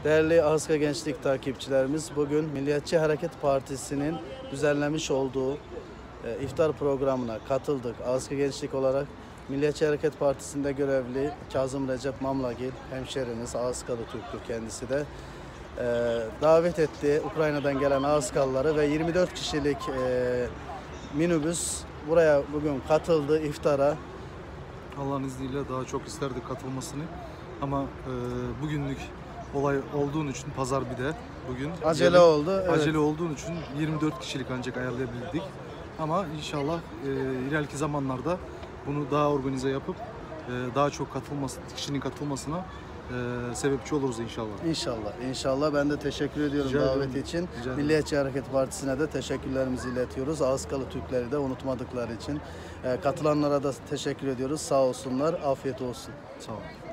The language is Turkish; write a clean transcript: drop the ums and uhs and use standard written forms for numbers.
Değerli Ağızka Gençlik takipçilerimiz, bugün Milliyetçi Hareket Partisi'nin düzenlemiş olduğu iftar programına katıldık. Ağızka Gençlik olarak Milliyetçi Hareket Partisi'nde görevli Kazım Recep Mamlagil, hemşerimiz, Ağızkalı Türk'tür kendisi de. Davet etti Ukrayna'dan gelen Ağızkalıları ve 24 kişilik minibüs buraya bugün katıldı iftara. Allah'ın izniyle daha çok isterdik katılmasını ama bugünlük olay olduğun için pazar bir de bugün Acele oldu. Evet. Acele olduğun için 24 kişilik ancak ayarlayabildik. Ama inşallah ileriki zamanlarda bunu daha organize yapıp daha çok kişinin katılmasına sebepçi oluruz inşallah. İnşallah. Ben de teşekkür ediyorum davet için. Milliyetçi Hareket Partisi'ne de teşekkürlerimizi iletiyoruz. Ağızkalı Türkleri de unutmadıkları için. Katılanlara da teşekkür ediyoruz. Sağ olsunlar. Afiyet olsun. Sağ olun.